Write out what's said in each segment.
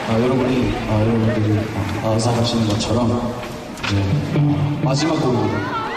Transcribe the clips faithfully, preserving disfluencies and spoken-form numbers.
아, 여러분이, 아, 여러분들이 아, 아사하시는 것처럼 이제 아, 마지막 곡입니다.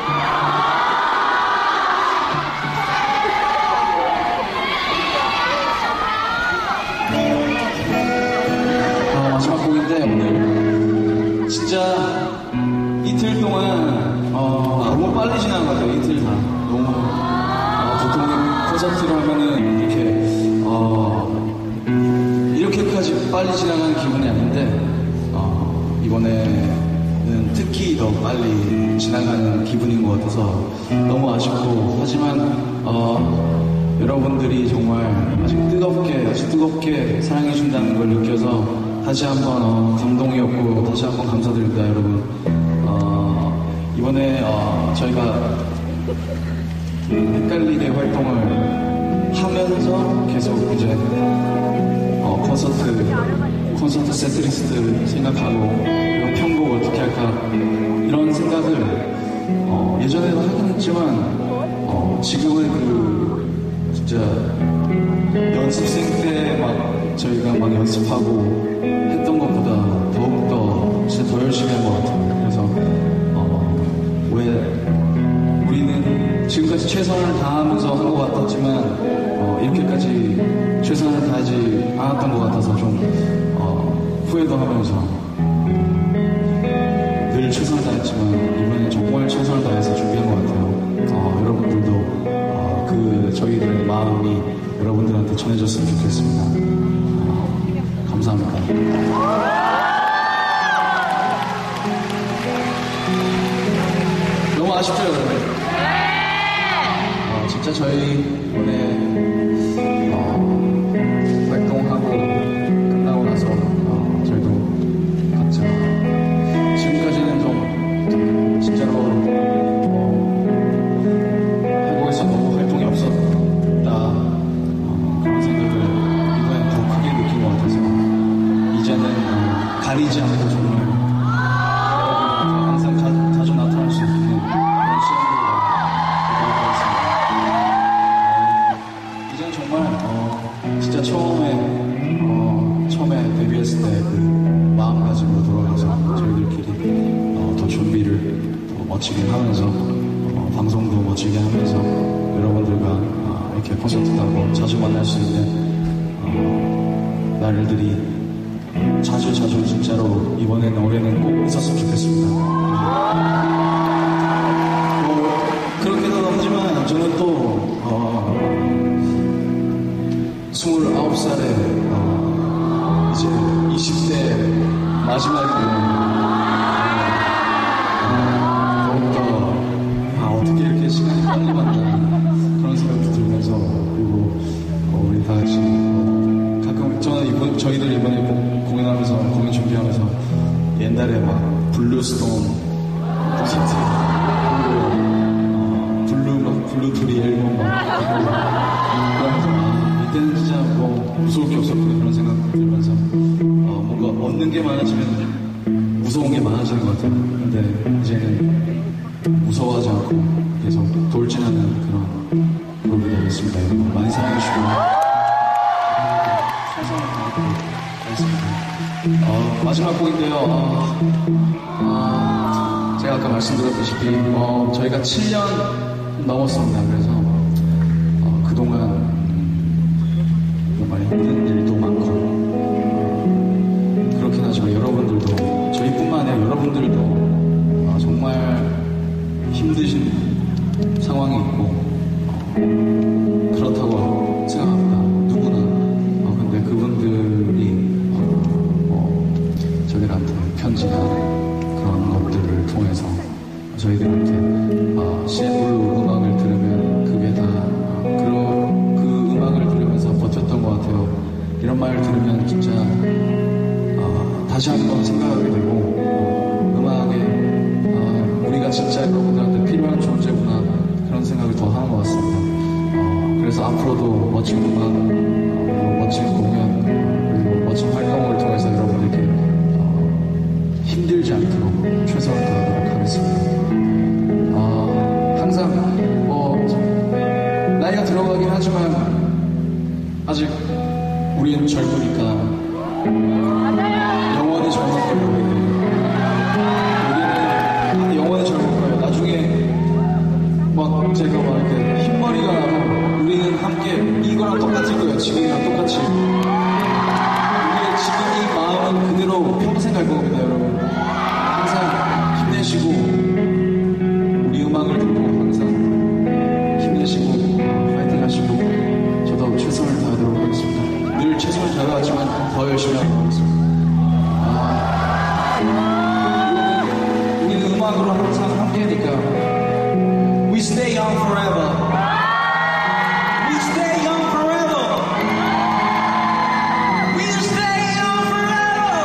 아, 마지막 곡인데 오늘 진짜 이틀 동안 어, 너무 빨리 지나간 것 같아요. 이틀 다 너무 어, 보통 콘서트를 하면은 이렇게 어, 이렇게까지 빨리 지나가는 기분이 아닌데 어, 이번에는 특히 더 빨리 지나가는 기분인 것 같아서 너무 아쉽고, 하지만 어, 여러분들이 정말 아직 뜨겁게 아주 뜨겁게 사랑해 준다는 걸 느껴서 다시 한번 어, 감동이었고 다시 한번 감사드립니다, 여러분. 어, 이번에 어, 저희가 헷갈리게 활동을 하면서 계속 이제 어, 콘서트, 콘서트 세트리스트 생각하고 이런 편곡 어떻게 할까 이런 생각을 어, 예전에도 하긴 했지만 어, 지금은 그 진짜 연습생 때 막 저희가 막 연습하고 했던 것보다 더욱더 진짜 더 열심히 한 것 같아요. 그래서 어, 왜 우리는 지금까지 최선을 다하면서 한 것 같았지만 어, 이렇게까지 최선을 다하지 않았던 것 같아서 좀 어, 후회도 하면서 늘 최선을 다했지만 이번엔 정말 최선을 다해서 준비한 것 같아요. 어, 여러분들도 어, 그 저희들의 마음이 여러분들한테 전해졌으면 좋겠습니다. 어, 감사합니다. 너무 아쉽죠, 여러분? 어, 진짜 저희 이번에 어, 활동하고 끝나고 나서 어, 저희도 각자 지금까지는 좀 진짜로 어, 한국에서 너무 활동이 없었다 어, 그런 생각을 이번에 더 크게 느낀 것 같아서 이제는 어, 가리지 않고 정말 여러분한테 항상 가, 자주 나타날 수 있는 그런 시간으로 되도록 하겠습니다. 어, 이제는 정말 어, 진짜 처음에 어, 처음에 데뷔했을 때 그 마음가짐으로 돌아가서 저희들끼리 어, 더 준비를 더 멋지게 하면서 어, 방송도 멋지게 하면서 여러분들과 어, 이렇게 콘서트도 하고 자주 만날 수 있는 어, 날들이 자주 자주 진짜로 이번에는 올해는 꼭 있었으면 좋겠습니다. 뭐 그렇게도 하지만 저는 또 어, 스물아홉 살에 어, 이제 이십 대 마지막이고 어, 더욱더 아, 어떻게 이렇게 시간이 빨리 간다 그런 생각도 들면서, 그리고 어, 우리 다 같이 어, 가끔 저는 이번, 저희들 이번에 공, 공연하면서 공연 준비하면서 옛날에 막 블루스톤 콘서트 어, 블루 막 블루투리 앨범 막 듣고 그러면서 아, 이때는 진짜 뭐 무서울 게 없었구나 그런 생각 들면서 어, 뭔가 얻는 게 많아지면 무서운 게 많아지는 것 같아요. 근데 이제는 무서워하지 않고 계속 돌진하는 그런 그룹이 되겠습니다. 여러분 많이 사랑해주시고 최선을 다하도록 하겠습니다. 어, 마지막 곡인데요. 어, 어, 제가 아까 말씀드렸다시피 어, 저희가 칠 년 넘었습니다. 그래서 어, 그동안 정말 힘든 일도 많고 어, 그렇긴 하지만 여러분들도 저희뿐만 아니라 여러분들도 어, 정말 힘드신 상황이 있고 어, 그렇다고 생각합니다. 누구나. 어, 근데 그분들이 어, 어, 저희들한테 편지나 그런 것들을 통해서 저희들한테 어, 씨앤블루 음악을 들으면 그게 다 어, 그, 그 음악을 들으면서 버텼던 것 같아요. 이런 말을 들으면 진짜 어, 다시 한번 생각하게 되고 어, 음악에 어, 우리가 진짜 여러분들한테 필요한 존재구나 그런 생각을 더 하는 것 같습니다. 어, 그래서 앞으로도 멋진 음악, 어, 멋진 공연, 그리고 멋진 활동을 통해서 여러분들께 어, 힘들지 않도록 최선을 다하도록 하겠습니다. 어, 항상 뭐 나이가 들어가긴 하지만 아직 우리는 젊으니까 맞아요. 열심히 하도록 하겠습니다. 아, 우리는 음악으로 항상 함께하니까 We stay young forever. We stay young forever. We stay young forever.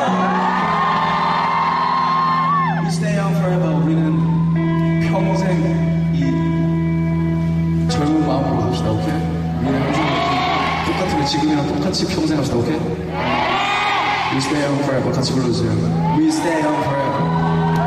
We stay young forever. 우리는 평생 이 젊은 마음으로 합시다, 오케이? 우리는 항상 똑같으면 지금이랑 똑같이 평생 합시다, 오케이? We stay young forever. 같이 불러주세요. We stay young forever.